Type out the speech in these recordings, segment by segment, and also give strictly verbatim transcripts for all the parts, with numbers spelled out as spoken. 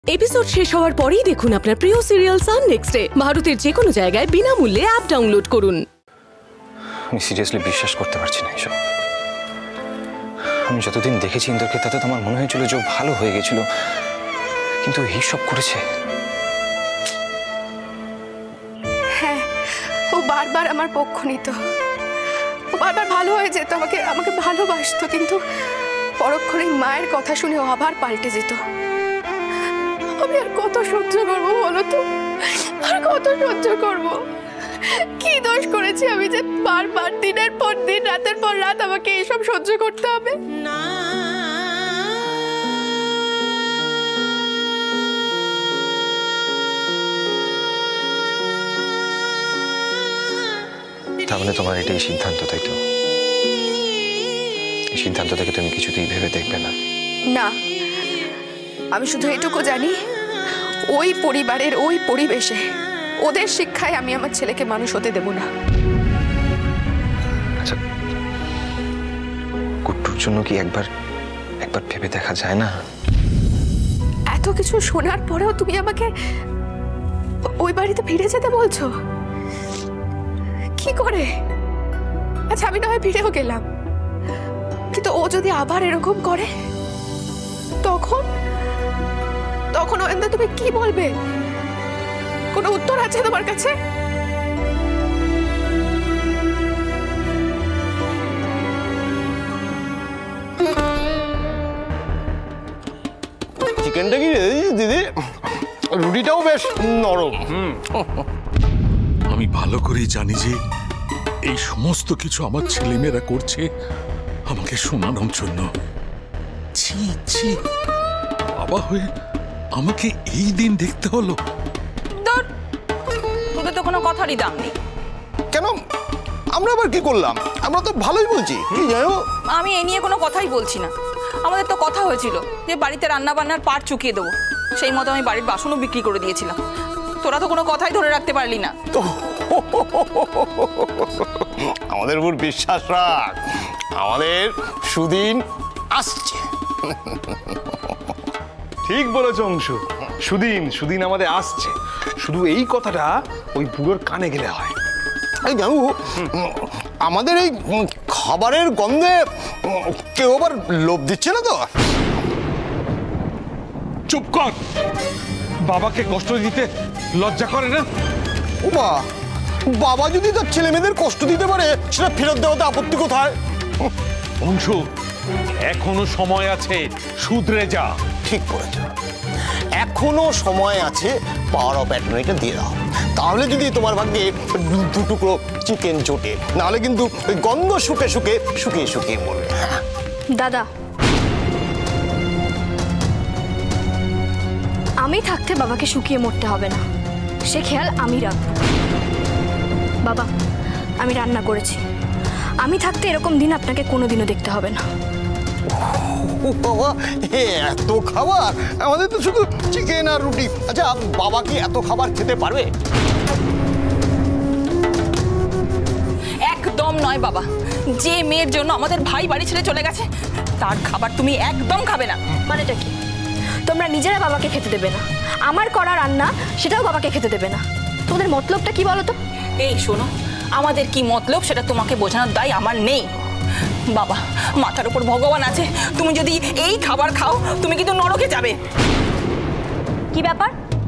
Episode শেষ হওয়ার পরেই দেখুন আপনার প্রিয় সিরিয়াল সান নেক্সটে ভারতের যে কোনো জায়গায় বিনামূল্যে অ্যাপ ডাউনলোড করুন। আমি সিরিয়াসলি বিশ্বাস করতে পারছি না এসব। আমি যতদিন দেখেছি ইন্দ্রকে তাতে তো আমার মনে হয়েছিল যে ও ভালো হয়ে গেছিল, কিন্তু এইসব করেছে। হ্যাঁ, ও বারবার আমার পক্ষ নিত, ও বারবার ভালো হয়ে যেত, আমাকে আমাকে ভালোবাসতো, কিন্তু পরক্ষণে মায়ের কথা শুনে ও আবার পাল্টে যেত। আমি আর কত সহ্য করবো বলো তো, আর কত সহ্য করবো? কি দোষ করেছি আমি যে বারবার দিনের পর দিন রাতের পর রাত আমাকে এসব সহ্য করতে হবে? না, তাহলে তোমার এটাই সিদ্ধান্ত, তাই তো? এই সিদ্ধান্ত থেকে তুমি কিছুতেই ভেবে দেখবে না? না, আমি শুধু এটুকু জানি, ওই পরিবারের ওই পরিবেশে ওদের শিক্ষায় আমি আমার ছেলেকে মানুষ হতে দেব না। আচ্ছা, কুট্টুর জন্য কি একবার একবার ভেবে দেখা যায় না? এত কিছু শোনার পরেও তুমি আমাকে ওই বাড়িতে ফিরে যেতে বলছো? কি করে? আচ্ছা, আমি না হয় ফিরেও গেলাম, কিন্তু ও যদি আবার এরকম করে তখন তখন ওয়েন্দা তুমি কি বলবে? কোনো উত্তর আছে তোমার কাছে? চিকেনটা কি দিদি? রুটিটাও বেশ নরম। আমি ভালো করেই জানি যে এই সমস্ত কিছু আমার ছেলেমেয়েরা করছে আমাকে শোনানোর জন্য। ছি ছি, বাবা হয়ে আমাকে এই দিন দেখতে হলো। তোদের তো কোনো কথারই দাম নেই। কেন? আমরা আবার কি করলাম? আমরা তো ভালোই বলছি। কি জানো, আমি এ নিয়ে কোনো কথাই বলছি না। আমাদের তো কথা হয়েছিল যে বাড়িতে রান্না বান্নার পাট চুকিয়ে দেবো, সেই মতো আমি বাড়ির বাসনও বিক্রি করে দিয়েছিলাম। তোরা তো কোনো কথাই ধরে রাখতে পারলি না। আমাদের উপর বিশ্বাস রাখ, আমাদের সুদিন আসছে। ঠিক বলেছ অংশু, সুদিন সুদিন আমাদের আসছে। শুধু এই কথাটা ওই বুড়োর কানে গেলে হয়। এই জানো, আমাদের এই খাবারের গন্ধে কেউ আবার লোভ দিচ্ছে না তো? চুপ কর, বাবাকে কষ্ট দিতে লজ্জা করে না? ও মা, বাবা যদি তার ছেলে মেয়েদের কষ্ট দিতে পারে, সেটা ফেরত দেওয়াতে আপত্তি কোথায়? অংশু, এখনো সময় আছে, শুধরে যা। ঠিক করেছ, এখনো সময় আছে। পাওয়ার অফ অ্যাটর্নিটা দিয়ে দাও, তাহলে যদি তোমার ভাগ্যে দু টুকরো চিকেন জোটে, নাহলে কিন্তু গন্ধ শুকে শুকে শুকিয়ে শুকিয়ে মরবে। দাদা, আমি থাকতে বাবাকে শুকিয়ে মরতে হবে না, সে খেয়াল আমি রাখব। বাবা, আমি রান্না করেছি, আমি থাকতে এরকম দিন আপনাকে কোনোদিনও দেখতে হবে না। বাবা, এত খাবার? আমাদের তো শুধু চিকেন আর রুটি। আচ্ছা, বাবা কি এত খাবার খেতে পারবে? একদম নয় বাবা। যে মেয়ের জন্য আমাদের ভাই বাড়ি ছেড়ে চলে গেছে, তার খাবার তুমি একদম খাবে না। মানেটা কি? তোমরা নিজেরা বাবাকে খেতে দেবে না, আমার করা রান্না সেটাও বাবাকে খেতে দেবে না। তোমাদের মতলবটা কি বলো তো? এই শোনো, আমাদের কি মতলব সেটা তোমাকে বোঝানোর দায় আমার নেই। বাবা, মাথার উপর ভগবান আছে, তুমি যদি এই খাবার খাও তুমি কিন্তু নরকে যাবে। কি ব্যাপার?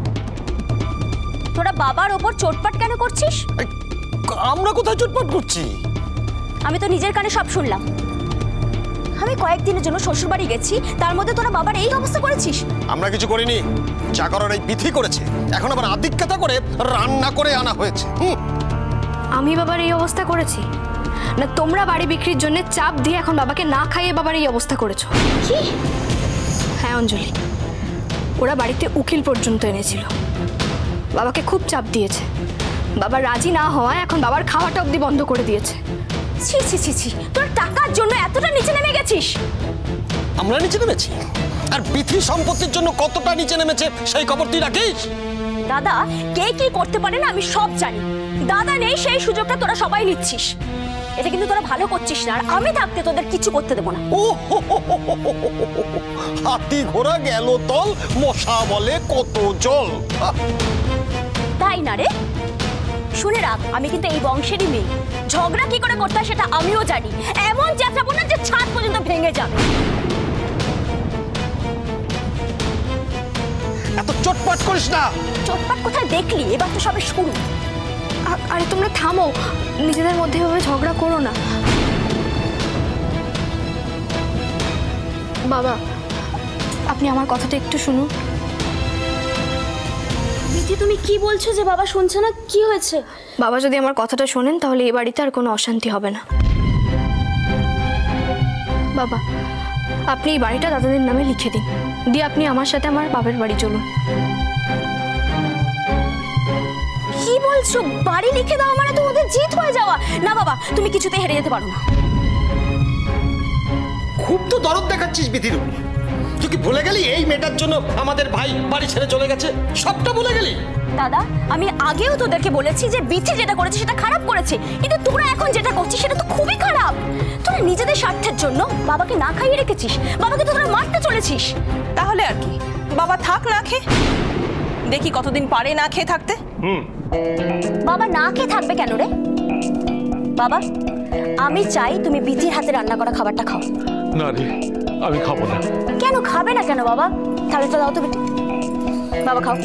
তোরা বাবার ওপর চোটপাট কেন করছিস? আমরা কোথায় চোটপাট করছি? আমি তো নিজের কানে সব শুনলাম। আমি কয়েকদিনের জন্য শ্বশুর বাড়ি গেছি, তার মধ্যে তোরা বাবার এই অবস্থা করেছিস। আমরা কিছু করিনি, যা করার এই বিথি করেছে। এখন আবার আদিক্ষেতা করে রান্না করে আনা হয়েছে। আমি বাবার এই অবস্থা করেছি না? তোমরা বাড়ি বিক্রির জন্য চাপ দিয়ে এখন বাবাকে না খাইয়ে বাবার এই অবস্থা করেছো। কি? হ্যাঁ অঞ্জলি, ওরা বাড়িতে উকিল পর্যন্ত এনেছিল, বাবাকে খুব চাপ দিয়েছে। বাবা রাজি না হওয়ায় এখন বাবার খাওয়াটা অবধি বন্ধ করে দিয়েছে। ছি ছি ছি ছি, তোর টাকার জন্য এতটা নিচে নেমে গেছিস? আমরা নিচে নেমেছি? আর বিথি সম্পত্তির জন্য কতটা নিচে নেমেছে সেই খবর তুই রাখিস? দাদা, কে কি করতে পারে না আমি সব জানি। দাদা নেই সেই সুযোগটা তোরা সবাই নিচ্ছিস। এটা কিন্তু তোরা ভালো করছিস না, আর আমি থাকতে তোদের কিছু করতে দেবো না। ও হো হো হো হো হো হো হো হো। হাতি ঘোড়া গেল তল, মশা বলে কত জল। তাই না রে? শুনে রাখ, আমি কিন্তু এই বংশেরই মেয়ে। ঝগড়া কি করে করতে হয় সেটা আমিও জানি। এমন চেঁচাবো না যে ছাদ পর্যন্ত ভেঙে যাবে। এত চটপট করিস না। চটপট কোথায় দেখলি? এবার তো সবে শুরু। আ- আরে তোমরা থামো, নিজেদের মধ্যে এভাবে ঝগড়া করো না। বাবা, আপনি আমার কথাটা একটু শুনুন। বিথি, তুমি কি বলছো যে বাবা শুনছে না? কি হয়েছে? বাবা যদি আমার কথাটা শোনেন তাহলে এই বাড়িতে আর কোনো অশান্তি হবে না। বাবা, আপনি এই বাড়িটা দাদাদের নামে লিখে দিন, দিয়ে আপনি আমার সাথে আমার বাবার বাড়ি চলুন। কি বলছো? বাড়ি লিখে দাও মানে তো ওদের জিত হয়ে যাওয়া? না বাবা, তুমি কিছুতে হেরে যেতে পারো না। খুব তো দরদ দেখাচ্ছিস বিধির উপর। তুই কি ভুলে গেলি এই মেয়েটার জন্য আমাদের ভাই বাড়ি ছেড়ে চলে গেছে? সবটা ভুলে গেলি? দাদা, আমি আগেও তোদেরকে বলেছি যে বিথি যেটা করেছে সেটা খারাপ করেছে, কিন্তু তোরা এখন যেটা করছিস সেটা তো খুবই খারাপ। তোরা নিজেদের স্বার্থের জন্য বাবাকে না খাইয়ে রেখেছিস, বাবাকে তো তোরা মারতে চলেছিস। তাহলে আর কি, বাবা থাক না খেয়ে, দেখি কতদিন পারে না খেয়ে থাকতে। বাবা না খেয়ে থাকবে কেন রে? বাবা, আমি চাই তুমি বিথির হাতে রান্না করা খাবারটা খাও। না রে, আমি খাবো না। কেন খাবে না কেন বাবা? তাহলে তো দাও তো বিথি, বাবা খাও।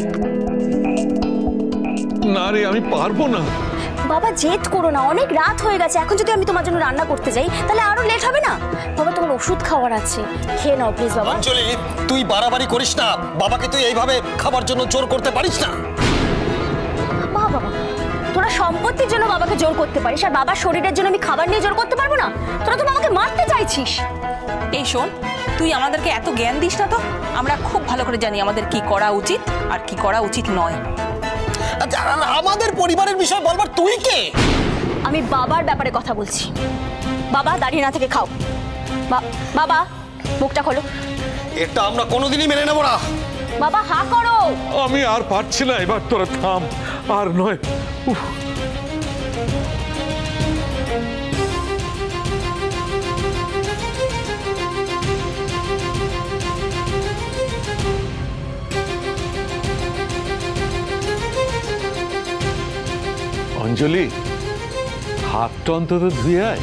না রে, আমি পারবো না। বাবা জেদ করো না, অনেক রাত হয়ে গেছে। এখন যদি আমি তোমার জন্য রান্না করতে যাই তাহলে আরো লেট হবে না? বাবা, তোমার ওষুধ খাওয়ার আছে, খেয়ে নাও প্লিজ বাবা। অঞ্জলি, তুই বাড়াবাড়ি করিস না। বাবাকে তুই এইভাবে খাবার জন্য জোর করতে পারিস না। বাবা বাবা, তোরা সম্পত্তির জন্য বাবাকে জোর করতে পারিস, আর বাবার শরীরের জন্য আমি খাবার নিয়ে জোর করতে পারবো না? তোরা তো আমাকে মারতে চাইছিস। এই শোন, তুই আমাদেরকে এত জ্ঞান দিস না তো। আমরা খুব ভালো করে জানি আমাদের কি করা উচিত আর কি করা উচিত নয়। আচ্ছা, আর আমাদের পরিবারের বিষয় বলবার তুই কে? আমি বাবার ব্যাপারে কথা বলছি। বাবা, দাঁড়িয়ে না থেকে খাও। বা- বাবা, মুখটা খোলো। এটা আমরা কোনোদিনই মেনে নেব না। বাবা, হা করো। আমি আর পারছি না, এবার তোরা থাম। আর নয়, উফ। অঞ্জলি, হাতটা অন্তত ধুয়ে আয়।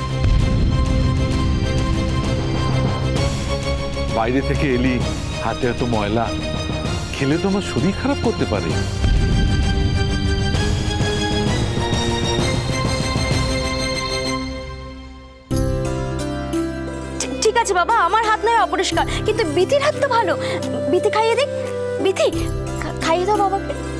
বাইরে থেকে এলি, হাতে এত ময়লা, খেলে তো আমার শরীর খারাপ করতে পারে। ঠি- ঠিক আছে বাবা, আমার হাত নয় অপরিষ্কার, কিন্তু বিথির হাত তো ভালো। বিথি খাইয়ে দিক। বিথি, খা- খাইয়ে দাও বাবাকে।